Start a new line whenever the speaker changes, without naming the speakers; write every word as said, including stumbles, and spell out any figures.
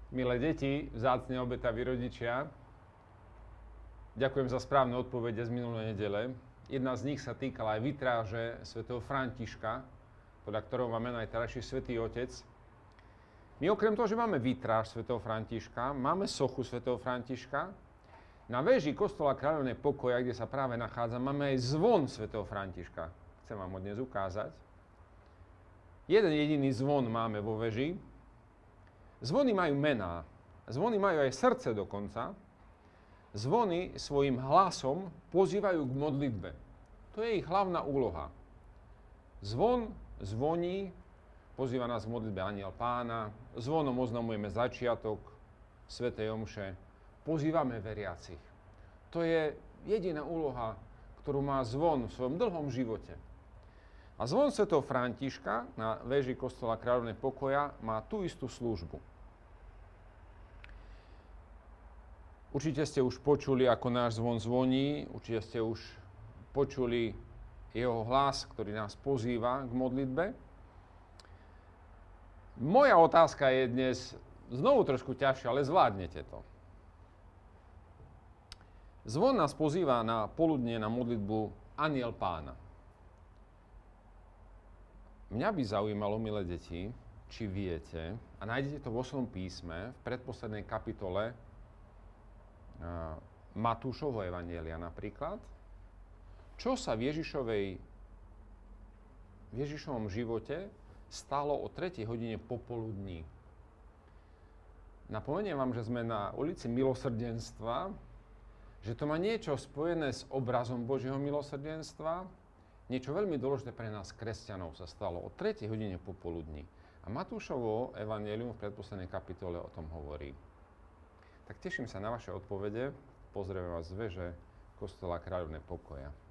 Milé deti, vzácne obetaví rodičia, ďakujem za správne odpovede z minulej nedele. Jedna z nich sa týkala aj vitráže svätého Františka, podľa ktorého máme najterajší svätý Otec. My okrem toho, že máme vitráž svätého Františka, máme sochu svätého Františka, na véži kostola Kráľovnej Pokoja, kde sa práve nachádza, máme aj zvon svätého Františka. Chcem vám ho dnes ukázať. Jeden jediný zvon máme vo veži. Zvony majú mená. Zvony majú aj srdce dokonca. Zvony svojim hlasom pozývajú k modlitbe. To je ich hlavná úloha. Zvon zvoní, pozýva nás k modlitbe Anjel Pána, zvonom oznamujeme začiatok svätej omše, pozývame veriacich. To je jediná úloha, ktorú má zvon v svojom dlhom živote. A zvon svätého Františka na véži kostola Kráľovnej Pokoja má tú istú službu. Určite ste už počuli, ako náš zvon zvoní, určite ste už počuli jeho hlas, ktorý nás pozýva k modlitbe. Moja otázka je dnes znovu trošku ťažšia, ale zvládnete to. Zvon nás pozýva na poludnie na modlitbu Anjel Pána. Mňa by zaujímalo, milé deti, či viete, a nájdete to vo svojom písme, v predposlednej kapitole uh, Matúšovho evanjelia napríklad, čo sa v Ježišovej, v Ježišovom živote stalo o tretej hodine popoludní. Napomeniem vám, že sme na ulici Milosrdenstva, že to má niečo spojené s obrazom Božieho milosrdenstva. Niečo veľmi dôležité pre nás, kresťanov, sa stalo o tretej hodine popoludní. A Matúšovo evanjelium v predposlednej kapitole o tom hovorí. Tak teším sa na vaše odpovede. Pozdravím vás z veže kostola Kráľovnej Pokoja.